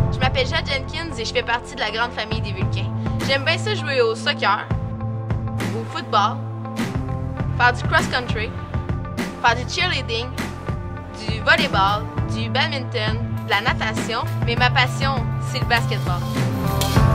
Je m'appelle Jade Jenkins et je fais partie de la grande famille des Vulcains. J'aime bien ça jouer au soccer, au football, faire du cross-country, faire du cheerleading, du volleyball, du badminton, de la natation, mais ma passion, c'est le basketball.